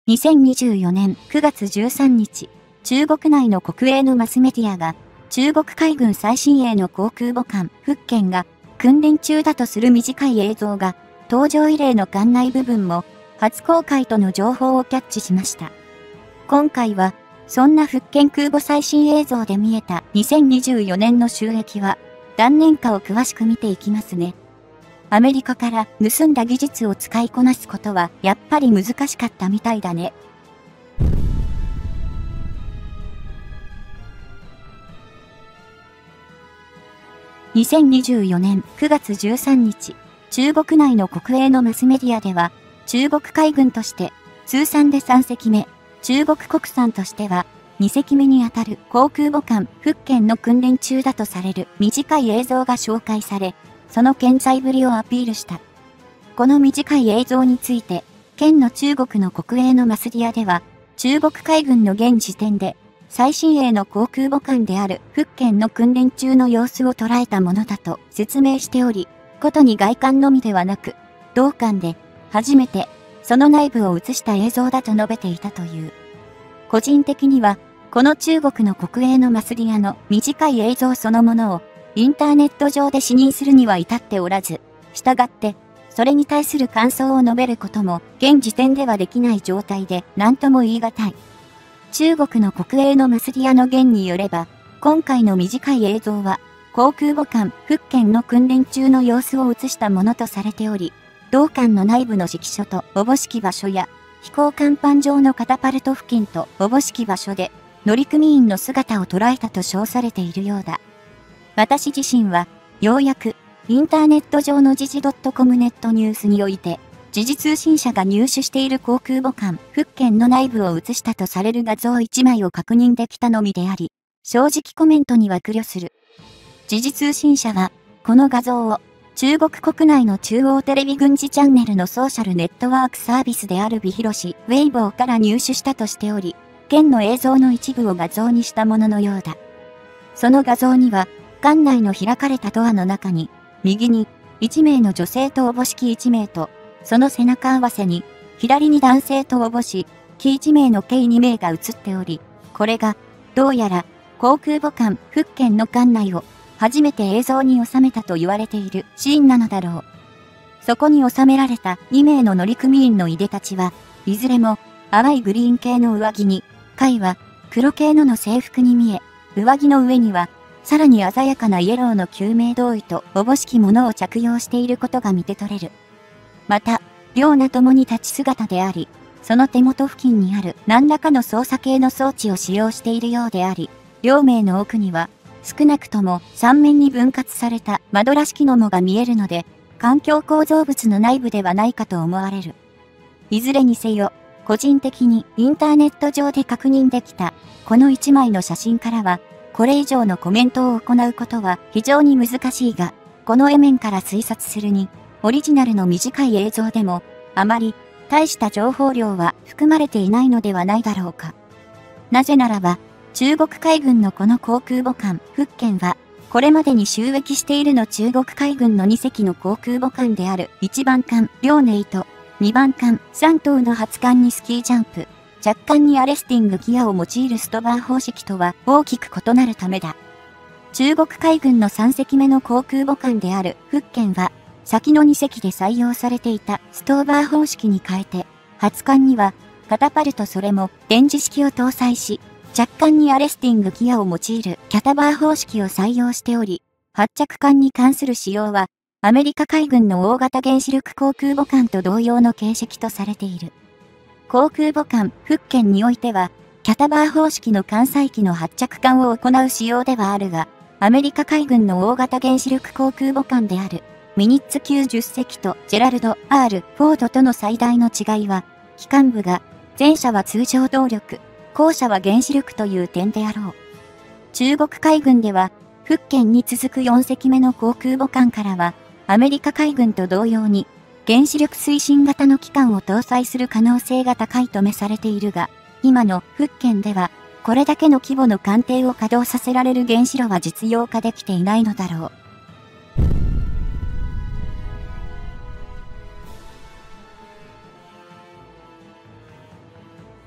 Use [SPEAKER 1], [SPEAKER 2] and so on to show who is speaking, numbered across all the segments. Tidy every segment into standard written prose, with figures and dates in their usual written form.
[SPEAKER 1] 2024年9月13日、中国内の国営のマスメディアが、中国海軍最新鋭の航空母艦、福建が訓練中だとする短い映像が、搭乗異例の艦内部分も初公開との情報をキャッチしました。今回は、そんな福建空母最新映像で見えた2024年の収益は、何年かを詳しく見ていきますね。アメリカから盗んだ技術を使いこなすことはやっぱり難しかったみたいだね。2024年9月13日、中国内の国営のマスメディアでは、中国海軍として通算で3隻目、中国国産としては2隻目にあたる航空母艦福建の訓練中だとされる短い映像が紹介され、その健在ぶりをアピールした。この短い映像について、県の中国の国営のマスディアでは、中国海軍の現時点で、最新鋭の航空母艦である福建の訓練中の様子を捉えたものだと説明しており、ことに外観のみではなく、同艦で初めてその内部を映した映像だと述べていたという。個人的には、この中国の国営のマスディアの短い映像そのものを、インターネット上で視認するには至っておらず、したがって、それに対する感想を述べることも、現時点ではできない状態で、何とも言い難い。中国の国営のマスディアの言によれば、今回の短い映像は、航空母艦福建の訓練中の様子を映したものとされており、同艦の内部の指揮所とおぼしき場所や、飛行甲板上のカタパルト付近とおぼしき場所で、乗組員の姿を捉えたと称されているようだ。私自身は、ようやく、インターネット上の時事 .com ネットニュースにおいて、時事通信社が入手している航空母艦、福建の内部を映したとされる画像1枚を確認できたのみであり、正直コメントには苦慮する。時事通信社は、この画像を、中国国内の中央テレビ軍事チャンネルのソーシャルネットワークサービスであるビヒロシ、ウェイボーから入手したとしており、県の映像の一部を画像にしたもののようだ。その画像には、艦内の開かれたドアの中に、右に1名の女性とおぼしき1名と、その背中合わせに、左に男性とおぼし、き1名の計2名が映っており、これが、どうやら、航空母艦福建の艦内を、初めて映像に収めたと言われているシーンなのだろう。そこに収められた2名の乗組員のいでたちは、いずれも、淡いグリーン系の上着に、貝は黒系の制服に見え、上着の上には、さらに鮮やかなイエローの救命胴衣とおぼしきものを着用していることが見て取れる。また、両名ともに立ち姿であり、その手元付近にある何らかの操作系の装置を使用しているようであり、両名の奥には、少なくとも3面に分割された窓らしきのもが見えるので、環境構造物の内部ではないかと思われる。いずれにせよ、個人的にインターネット上で確認できた、この1枚の写真からは、これ以上のコメントを行うことは非常に難しいが、この絵面から推察するに、オリジナルの短い映像でも、あまり大した情報量は含まれていないのではないだろうか。なぜならば、中国海軍のこの航空母艦福建は、これまでに収益しているの中国海軍の2隻の航空母艦である1番艦遼寧と2番艦山東の初艦にスキージャンプ、若干にアレスティングギアを用いるストバー方式とは大きく異なるためだ。中国海軍の3隻目の航空母艦である福建は、先の2隻で採用されていたストーバー方式に変えて、初艦にはカタパルトそれもレンジ式を搭載し、若干にアレスティングギアを用いるキャタバー方式を採用しており、発着艦に関する使用は、アメリカ海軍の大型原子力航空母艦と同様の形式とされている。航空母艦福建においては、キャタバー方式の艦載機の発着艦を行う仕様ではあるが、アメリカ海軍の大型原子力航空母艦である、ミニッツ級10隻とジェラルド・ R ・フォードとの最大の違いは、機関部が、前者は通常動力、後者は原子力という点であろう。中国海軍では、福建に続く4隻目の航空母艦からは、アメリカ海軍と同様に、原子力推進型の機関を搭載する可能性が高いとめされているが、今の福建では、これだけの規模の艦艇を稼働させられる原子炉は実用化できていないのだろう。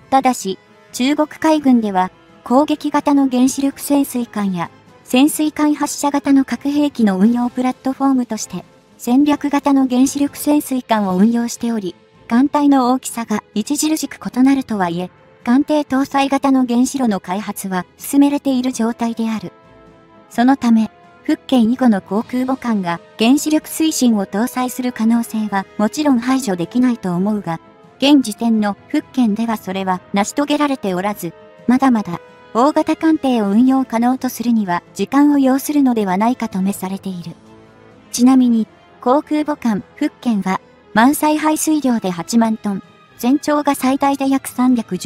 [SPEAKER 1] ただし、中国海軍では、攻撃型の原子力潜水艦や、潜水艦発射型の核兵器の運用プラットフォームとして、戦略型の原子力潜水艦を運用しており、艦隊の大きさが著しく異なるとはいえ、艦艇搭載型の原子炉の開発は進められている状態である。そのため、福建以後の航空母艦が原子力推進を搭載する可能性はもちろん排除できないと思うが、現時点の福建ではそれは成し遂げられておらず、まだまだ大型艦艇を運用可能とするには時間を要するのではないかと目されている。ちなみに、航空母艦福建は満載排水量で8万トン、全長が最大で約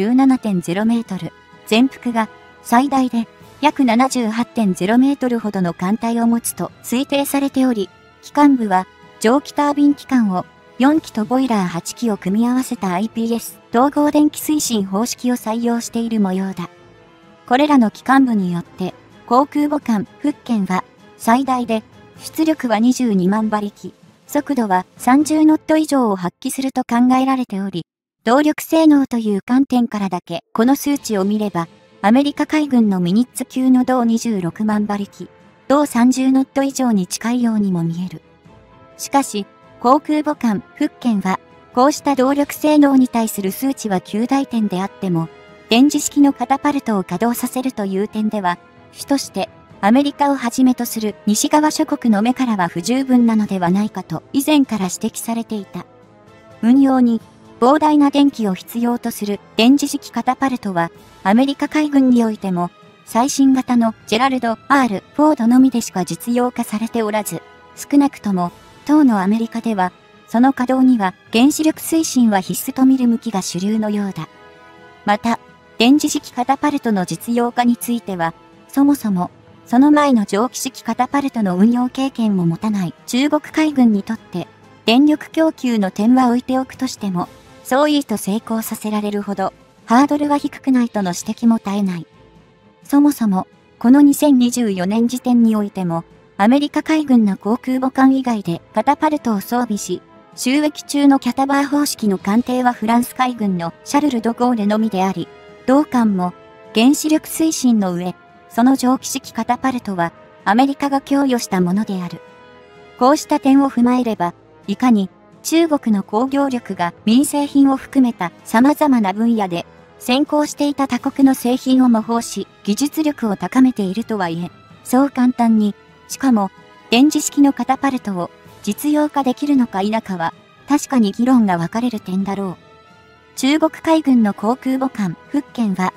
[SPEAKER 1] 317.0 メートル、全幅が最大で約 78.0 メートルほどの艦隊を持つと推定されており、機関部は蒸気タービン機関を4機とボイラー8機を組み合わせた IPS 統合電気推進方式を採用している模様だ。これらの機関部によって、航空母艦福建は最大で出力は22万馬力、速度は30ノット以上を発揮すると考えられており、動力性能という観点からだけこの数値を見れば、アメリカ海軍のミニッツ級の同26万馬力、同30ノット以上に近いようにも見える。しかし、航空母艦福建は、こうした動力性能に対する数値は及第点であっても、電磁式のカタパルトを稼働させるという点では、主としてアメリカをはじめとする西側諸国の目からは不十分なのではないかと以前から指摘されていた。運用に膨大な電気を必要とする電磁式カタパルトは、アメリカ海軍においても、最新型のジェラルド・ R ・フォードのみでしか実用化されておらず、少なくとも、当のアメリカでは、その稼働には原子力推進は必須と見る向きが主流のようだ。また、電磁式カタパルトの実用化については、そもそも、その前の蒸気式カタパルトの運用経験も持たない中国海軍にとって、電力供給の点は置いておくとしても、そういいと成功させられるほど、ハードルは低くないとの指摘も絶えない。そもそも、この2024年時点においても、アメリカ海軍の航空母艦以外でカタパルトを装備し、収益中のキャタバー方式の艦艇はフランス海軍のシャルル・ド・ゴーレのみであり、同艦も原子力推進の上、その蒸気式カタパルトはアメリカが供与したものである。こうした点を踏まえれば、いかに中国の工業力が民生品を含めた様々な分野で先行していた他国の製品を模倣し技術力を高めているとはいえ、そう簡単に、しかも電磁式のカタパルトを実用化できるのか否かは確かに議論が分かれる点だろう。中国海軍の航空母艦福建は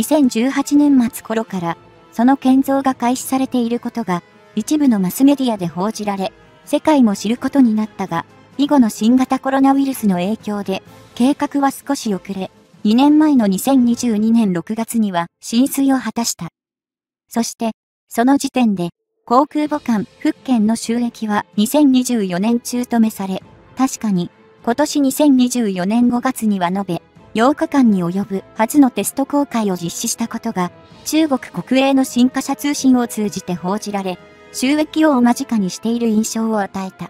[SPEAKER 1] 2018年末頃からその建造が開始されていることが一部のマスメディアで報じられ、世界も知ることになったが、以後の新型コロナウイルスの影響で計画は少し遅れ、2年前の2022年6月には進水を果たした。そして、その時点で航空母艦福建の収益は2024年中止めされ、確かに今年2024年5月には延べ8日間に及ぶ初のテスト航海を実施したことが中国国営の新華社通信を通じて報じられ、収益を間近にしている印象を与えた。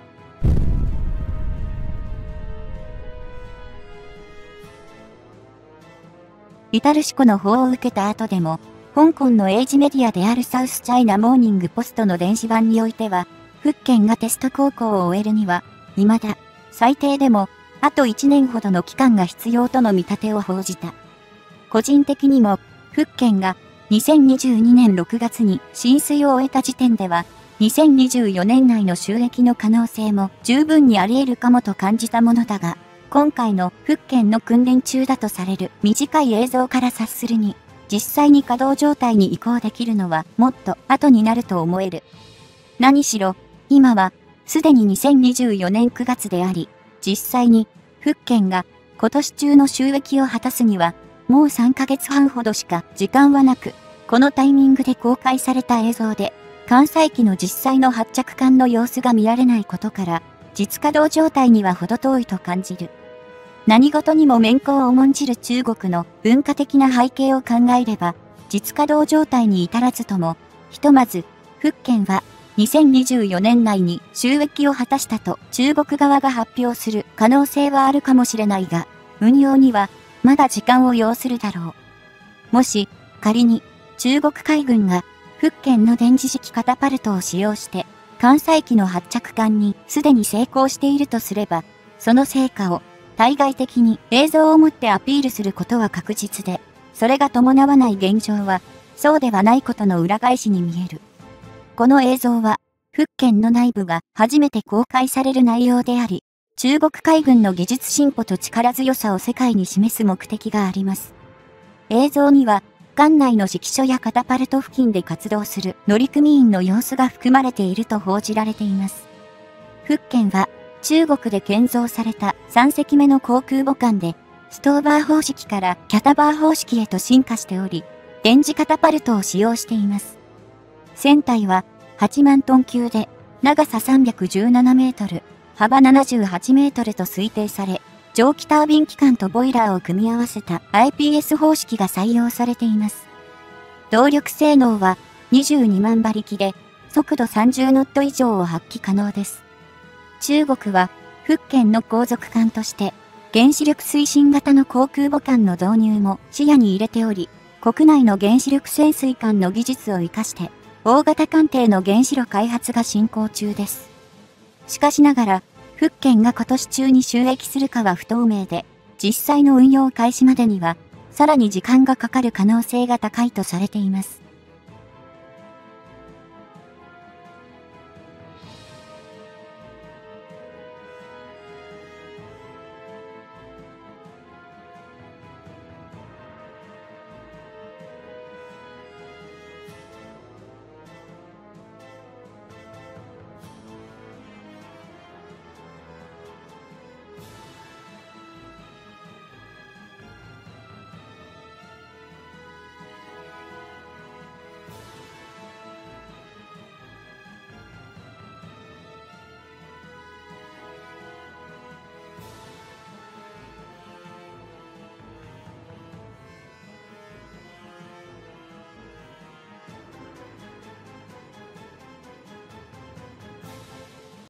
[SPEAKER 1] 至る子の報を受けた後でも、香港の英字メディアであるサウスチャイナモーニングポストの電子版においては、福建がテスト航行を終えるには、未だ、最低でも、あと1年ほどの期間が必要との見立てを報じた。個人的にも、福建が2022年6月に進水を終えた時点では、2024年内の収益の可能性も十分にあり得るかもと感じたものだが、今回の福建の訓練中だとされる短い映像から察するに、実際に稼働状態に移行できるのはもっと後になると思える。何しろ、今はすでに2024年9月であり、実際に福建が今年中の収益を果たすには、もう3ヶ月半ほどしか時間はなく、このタイミングで公開された映像で、艦載機の実際の発着艦の様子が見られないことから、実稼働状態には程遠いと感じる。何事にも面子を重んじる中国の文化的な背景を考えれば、実稼働状態に至らずとも、ひとまず、福建は2024年内に収益を果たしたと中国側が発表する可能性はあるかもしれないが、運用にはまだ時間を要するだろう。もし、仮に、中国海軍が、福建の電磁式カタパルトを使用して、艦載機の発着艦にすでに成功しているとすれば、その成果を対外的に映像をもってアピールすることは確実で、それが伴わない現状は、そうではないことの裏返しに見える。この映像は、福建の内部が初めて公開される内容であり、中国海軍の技術進歩と力強さを世界に示す目的があります。映像には、艦内の指揮所やカタパルト付近で活動する乗組員の様子が含まれていると報じられています。福建は、中国で建造された3隻目の航空母艦で、ストーバー方式からキャタバー方式へと進化しており、電磁カタパルトを使用しています。船体は8万トン級で、長さ317メートル、幅78メートルと推定され、蒸気タービン機関とボイラーを組み合わせた IPS 方式が採用されています。動力性能は22万馬力で、速度30ノット以上を発揮可能です。中国は、福建の後続艦として、原子力推進型の航空母艦の導入も視野に入れており、国内の原子力潜水艦の技術を活かして、大型艦艇の原子炉開発が進行中です。しかしながら、福建が今年中に就役するかは不透明で、実際の運用開始までには、さらに時間がかかる可能性が高いとされています。